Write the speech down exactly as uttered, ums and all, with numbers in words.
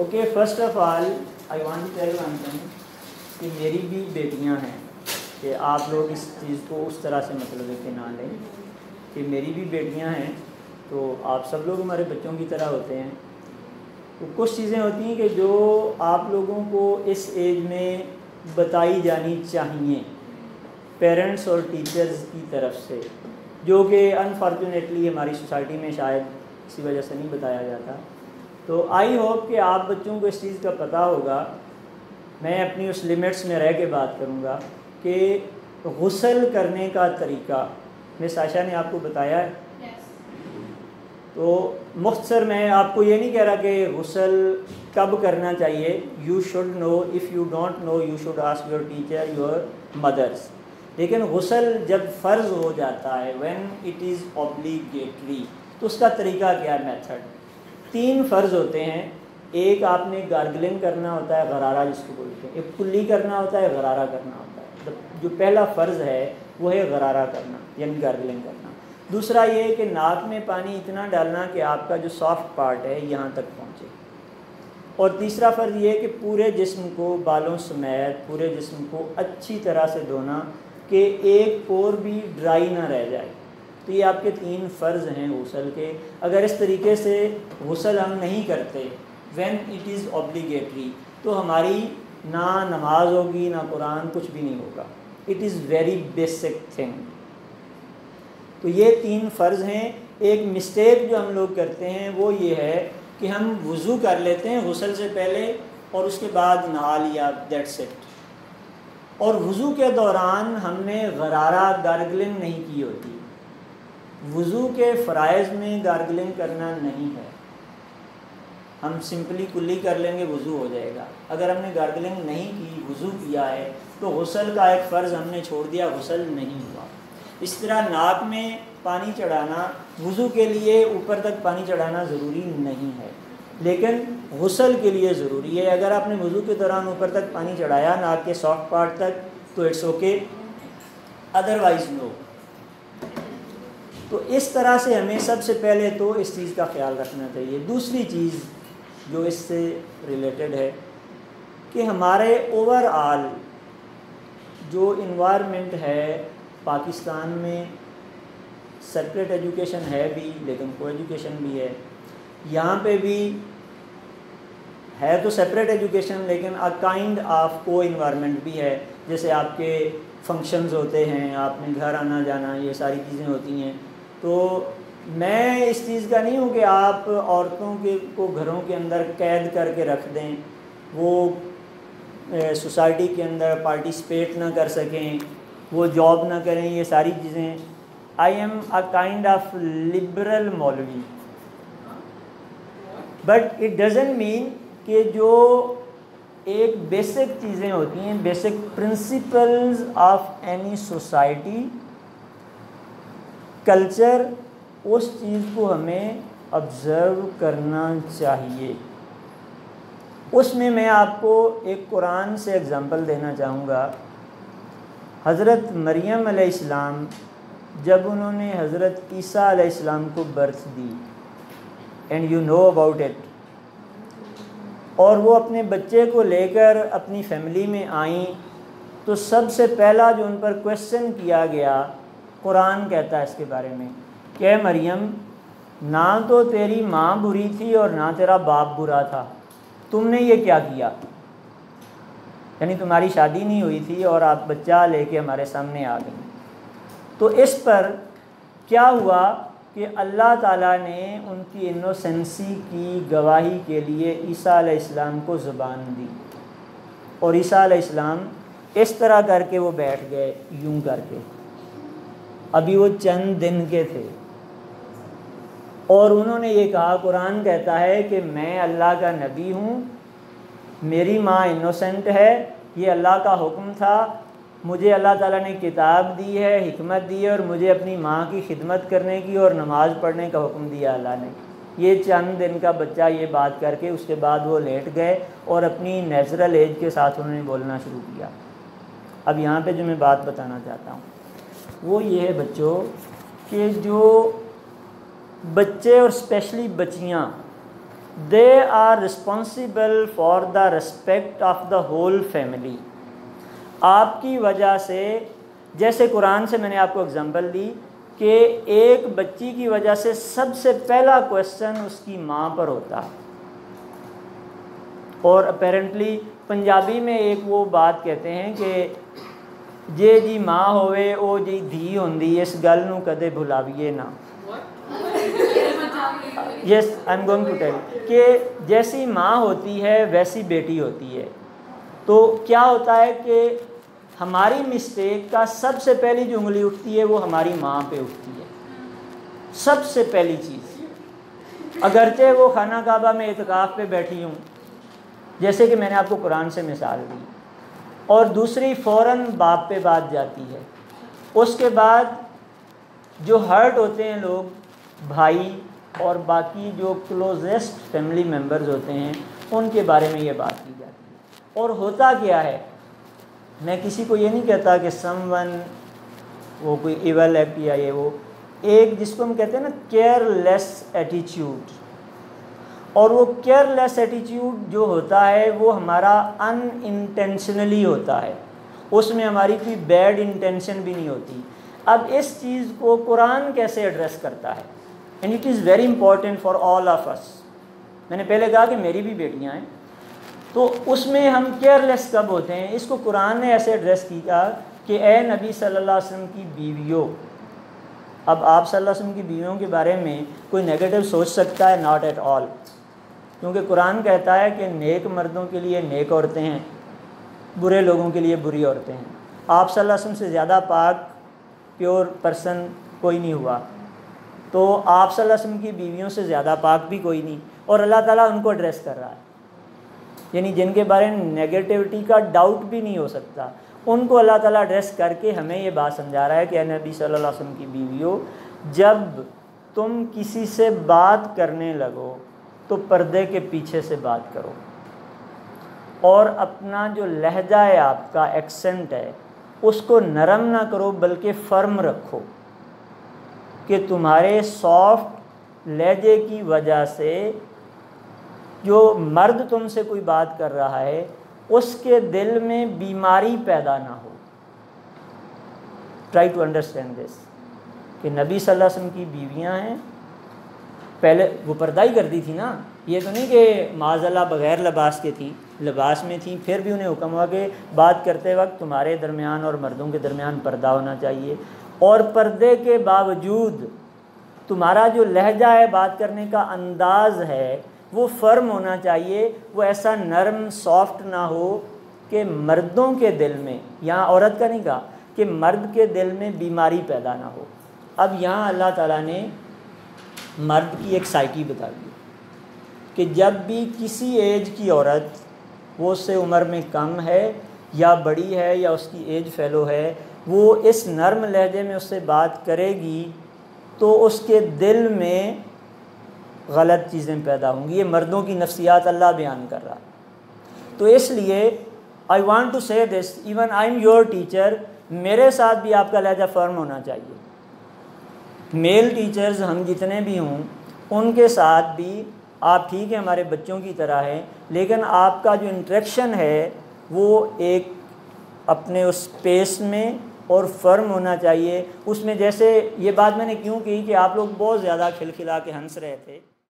Okay, first of all I want to tell one thing कि मेरी भी बेटियां हैं, कि आप लोग इस चीज़ को उस तरह से मतलब है कि ना लें कि मेरी भी बेटियां हैं, तो आप सब लोग हमारे बच्चों की तरह होते हैं। तो कुछ चीज़ें होती हैं कि जो आप लोगों को इस एज में बताई जानी चाहिए पेरेंट्स और टीचर्स की तरफ से, जो कि अनफॉर्चुनेटली हमारी सोसाइटी में शायद इसी वजह से नहीं बताया जाता। तो आई होप कि आप बच्चों को इस चीज़ का पता होगा। मैं अपनी उस लिमिट्स में रह के बात करूँगा कि गुस्ल करने का तरीका मिस आशा ने आपको बताया है। yes. तो मुख्तसर मैं आपको ये नहीं कह रहा कि गुस्ल कब करना चाहिए। You should know, if you don't know you should ask your teacher, your mothers. लेकिन गुस्ल जब फ़र्ज़ हो जाता है, व्हेन इट इज़ ऑब्लिगेटरी, तो उसका तरीका क्या है, मेथड। तीन फ़र्ज़ होते हैं। एक आपने गार्गलिंग करना होता है, गरारा जिसको बोलते हैं। एक कुल्ली करना होता है, गरारा करना होता है। तो जो पहला फ़र्ज़ है वो है गरारा करना, यानी गार्गलिंग करना। दूसरा ये है कि नाक में पानी इतना डालना कि आपका जो सॉफ्ट पार्ट है यहाँ तक पहुँचे। और तीसरा फ़र्ज़ ये है कि पूरे जिस्म को बालों समेत पूरे जिस्म को अच्छी तरह से धोना कि एक पोर भी ड्राई ना रह जाए। तो ये आपके तीन फ़र्ज़ हैं गुस्ल के। अगर इस तरीके से गुस्ल हम नहीं करते व्हेन इट इज़ ऑब्लिगेटरी, तो हमारी ना नमाज होगी ना कुरान, कुछ भी नहीं होगा। It is very basic thing. तो ये तीन फ़र्ज़ हैं। एक मिस्टेक जो हम लोग करते हैं वो ये है कि हम वज़ू कर लेते हैं गुस्ल से पहले और उसके बाद नहा लिया, दैट्स इट। और वज़ू के दौरान हमने गरारा गार्गलिंग नहीं की होती। वज़ू के फ़राइज़ में गार्गलिंग करना नहीं है। हम सिंपली कुल्ली कर लेंगे, वज़ू हो जाएगा। अगर हमने गार्गलिंग नहीं की, वज़ू किया है, तो गुस्ल का एक फ़र्ज़ हमने छोड़ दिया, गुस्ल नहीं हुआ। इस तरह नाक में पानी चढ़ाना वज़ू के लिए ऊपर तक पानी चढ़ाना ज़रूरी नहीं है, लेकिन गुस्ल के लिए ज़रूरी है। अगर आपने वज़ू के दौरान ऊपर तक पानी चढ़ाया नाक के सॉफ्ट पार्ट तक, तो इट्स ओके, अदरवाइज़ नो। तो इस तरह से हमें सबसे पहले तो इस चीज़ का ख्याल रखना चाहिए। दूसरी चीज़ जो इससे रिलेटेड है कि हमारे ओवरऑल जो इन्वायरमेंट है पाकिस्तान में, सेपरेट एजुकेशन है भी लेकिन को एजुकेशन भी है। यहाँ पे भी है तो सेपरेट एजुकेशन, लेकिन अ काइंड ऑफ को इन्वायरमेंट भी है। जैसे आपके फंक्शंस होते हैं, आपने घर आना जाना, ये सारी चीज़ें होती हैं। तो मैं इस चीज़ का नहीं हूँ कि आप औरतों के को घरों के अंदर कैद करके रख दें, वो सोसाइटी के अंदर पार्टिसिपेट ना कर सकें, वो जॉब ना करें, ये सारी चीज़ें। I am a kind of liberal मौलवी, बट इट डज़ंट मीन कि जो एक बेसिक चीज़ें होती हैं, basic principles of any society, culture, उस चीज़ को हमें ऑब्ज़र्व करना चाहिए। उसमें मैं आपको एक कुरान से एग्ज़ाम्पल देना चाहूँगा। हज़रत मरियम अलैहिस्सलाम, जब उन्होंने हज़रत ईसा अलैहिस्सलाम को बर्थ दी, and you know about it, और वो अपने बच्चे को लेकर अपनी फैमिली में आईं, तो सबसे पहला जो उन पर क्वेश्चन किया गया, कुरान कहता है इसके बारे में कि मरियम, ना तो तेरी माँ बुरी थी और ना तेरा बाप बुरा था, तुमने ये क्या किया? यानी तुम्हारी शादी नहीं हुई थी और आप बच्चा लेके हमारे सामने आ गई। तो इस पर क्या हुआ कि अल्लाह ताला ने उनकी इनोसेंसी की गवाही के लिए ईसा अलैहिस्सलाम को ज़ुबान दी, और ईसा अलैहिस्सलाम इस तरह करके वो बैठ गए, यूं करके। अभी वो चंद दिन के थे और उन्होंने ये कहा, कुरान कहता है कि मैं अल्लाह का नबी हूँ, मेरी माँ इनोसेंट है, ये अल्लाह का हुक्म था, मुझे अल्लाह ताला ने किताब दी है, हिकमत दी है, और मुझे अपनी माँ की खिदमत करने की और नमाज़ पढ़ने का हुक्म दिया अल्लाह ने। ये चंद दिन का बच्चा ये बात करके उसके बाद वो लेट गए और अपनी नेचुरल एज के साथ उन्होंने बोलना शुरू किया। अब यहाँ पे जो मैं बात बताना चाहता हूँ वो ये है बच्चों कि जो बच्चे और स्पेशली बच्चियाँ they are responsible for the respect of the whole family. आपकी वजह से, जैसे कुरान से मैंने आपको एग्जांपल दी कि एक बच्ची की वजह से सबसे पहला क्वेश्चन उसकी माँ पर होता है। और अपेरेंटली पंजाबी में एक वो बात कहते हैं कि जे जी माँ होवे ओ जी धी होंदी, इस गल नूं कदे भुलाविए ना। Yes, I am going to tell कि जैसी माँ होती है वैसी बेटी होती है। तो क्या होता है कि हमारी मिस्टेक का सबसे पहली जो उंगली उठती है वो हमारी माँ पे उठती है, सबसे पहली चीज़। अगरचे वो खाना काबा में इत्काफ पे बैठी हूँ, जैसे कि मैंने आपको कुरान से मिसाल दी, और दूसरी फ़ौरन बाप पे बात जाती है। उसके बाद जो हर्ट होते हैं लोग, भाई और बाकी जो क्लोजेस्ट फैमिली मेम्बर्स होते हैं, उनके बारे में ये बात की जाती है। और होता क्या है, मैं किसी को ये नहीं कहता कि समवन वो कोई इवल एक्ट या ये वो, एक जिसको हम कहते हैं ना केयरलेस एटीट्यूड, और वो केयरलेस एटीट्यूड जो होता है वो हमारा अनइंटेंशनली होता है, उसमें हमारी कोई बैड इंटेंशन भी नहीं होती। अब इस चीज़ को कुरान कैसे एड्रेस करता है, and it is very important for all of us. मैंने पहले कहा कि मेरी भी बेटियां हैं, तो उसमें हम केयरलेस कब होते हैं, इसको कुरान ने ऐसे एड्रेस किया कि ए नबी सल्लल्लाहु अलैहि वसल्लम की बीवियों। अब आप सल्लल्लाहु अलैहि वसल्लम की बीवियों के बारे में कोई नेगेटिव सोच सकता है? नॉट एट ऑल, क्योंकि कुरान कहता है कि नेक मर्दों के लिए नेक औरतें हैं, बुरे लोगों के लिए बुरी औरतें हैं। आप सल्लल्लाहु अलैहि वसल्लम से ज़्यादा पाक प्योर पर्सन कोई नहीं हुआ, तो आप सल्लल्लाहु अलैहि वसल्लम की बीवियों से ज़्यादा पाक भी कोई नहीं, और अल्लाह ताला उनको एड्रेस कर रहा है, यानी जिनके बारे में नेगेटिविटी का डाउट भी नहीं हो सकता, उनको अल्लाह ताला एड्रेस करके हमें ये बात समझा रहा है कि नबी सल्लल्लाहु अलैहि वसल्लम की बीवियों, जब तुम किसी से बात करने लगो तो पर्दे के पीछे से बात करो, और अपना जो लहजा है, आपका एक्सेंट है, उसको नरम ना करो बल्कि फर्म रखो, कि तुम्हारे सॉफ्ट लहजे की वजह से जो मर्द तुमसे कोई बात कर रहा है उसके दिल में बीमारी पैदा ना हो। ट्राई टू अंडरस्टैंड दिस, कि नबी सल्लल्लाहु अलैहि वसल्लम की बीवियां हैं, पहले वो पर्दा ही करती थी ना, ये तो नहीं कि माज़अल्लाह बग़ैर लिबास के थी, लिबास में थी, फिर भी उन्हें हुक्म हुआ कि बात करते वक्त तुम्हारे दरमियान और मर्दों के दरमियान पर्दा होना चाहिए, और पर्दे के बावजूद तुम्हारा जो लहजा है, बात करने का अंदाज़ है, वो फर्म होना चाहिए, वो ऐसा नरम सॉफ्ट ना हो कि मर्दों के दिल में, यहाँ औरत का नहीं कहा, कि मर्द के दिल में बीमारी पैदा ना हो। अब यहाँ अल्लाह ताला ने मर्द की एक साइकी बता दी कि जब भी किसी एज की औरत, वो उससे उम्र में कम है या बड़ी है या उसकी एज फेलो है, वो इस नर्म लहजे में उससे बात करेगी तो उसके दिल में गलत चीज़ें पैदा होंगी। ये मर्दों की नफ्सियात अल्लाह बयान कर रहा है। तो इसलिए I want to say this, even I am your teacher, मेरे साथ भी आपका लहजा फर्म होना चाहिए। मेल टीचर्स हम जितने भी हों, उनके साथ भी आप ठीक है हमारे बच्चों की तरह हैं, लेकिन आपका जो इंटरेक्शन है वो एक अपने उस स्पेस में और फर्म होना चाहिए। उसमें जैसे ये बात मैंने क्यों की कि आप लोग बहुत ज़्यादा खिलखिला के हंस रहे थे।